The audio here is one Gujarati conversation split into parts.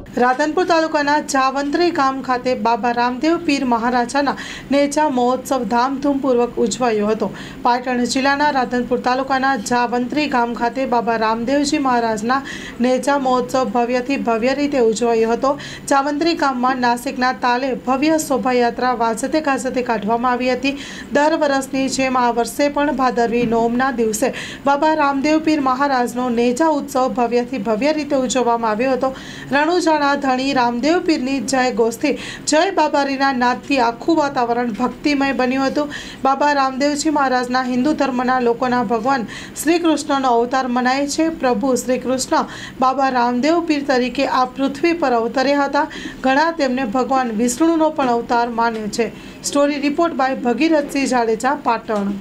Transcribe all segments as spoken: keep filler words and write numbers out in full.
રાધનપુર તાલુકાના જાવંત્રી ગામ ખાતે બાબા રામદેવ પીર મહારાજાના નેજા મહોત્સવ ધામધૂમપૂર્વક ઉજવાયો હતો। પાટણ જિલ્લાના રાધનપુર તાલુકાના જાવંત્રી ગામ ખાતે બાબા રામદેવજી મહારાજના નેજા મહોત્સવ ભવ્યથી ભવ્ય રીતે ઉજવાયો હતો। જાવંત્રી ગામમાં નાસિકના તાલે ભવ્ય શોભાયાત્રા વાજતે ગાજતે કાઢવામાં આવી હતી। દર વર્ષની જેમ આ વર્ષે પણ ભાદરવી નોમના દિવસે બાબા રામદેવ પીર મહારાજનો નેજા ઉત્સવ ભવ્યથી ભવ્ય રીતે ઉજવવામાં આવ્યો હતો। રણુજા ધણી રામદેવ પીરની જય ગોસ્થી જય બાબારીના નાદથી આખું વાતાવરણ ભક્તિમય બન્યું હતું। બાબા રામદેવજી મહારાજના હિન્દુ ધર્મના લોકોના ભગવાન શ્રી કૃષ્ણનો અવતાર મનાય છે। પ્રભુ શ્રી કૃષ્ણ બાબા રામદેવ પીર તરીકે આ પૃથ્વી પર અવતર્યા હતા। ઘણા તેમને ભગવાન વિષ્ણુનો પણ અવતાર માને છે। Story report by Bhagirathsinh Jadeja, Patan.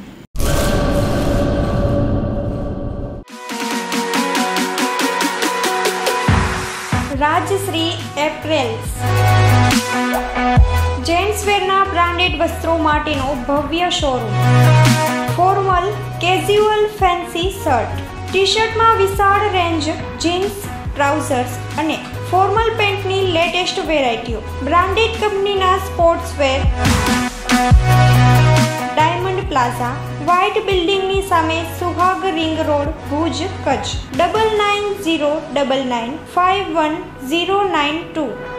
Rajshri apparels જેન્ટ્સવેરના બ્રાન્ડેડ વસ્ત્રો માટેનો ભવ્ય showroom. Formal, casual, fancy shirt, T શર્ટમાં વિશાળ રેન્જ, જીન્સ, ટ્રાઉઝર્સ અને ફોર્મલ પેન્ટની લેટેસ્ટ વેરાયટીઓ। બ્રાન્ડેડ કંપનીના સ્પોર્ટ્સવેર। ડાયમંડ પ્લાઝા, વ્હાઇટ બિલ્ડિંગની સામે, Suhag ring road, Bhuj, Kutch. Double nine zero double nine five one zero nine two.